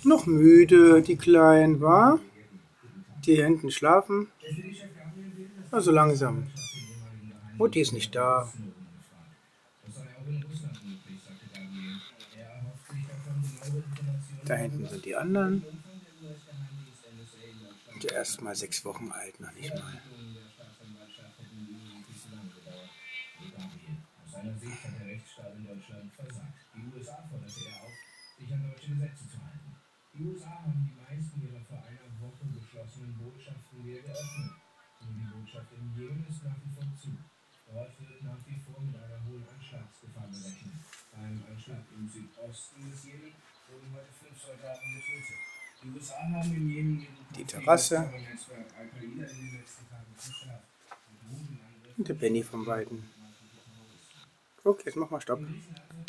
Noch müde, die Kleinen, war? Die hier hinten schlafen? Also langsam. Mutti ist nicht da. Da hinten sind die anderen. Und erst mal 6 Wochen alt, noch nicht mal. Die Terrasse. Und der Benny vom Weiten. Guck, jetzt mach mal Stopp.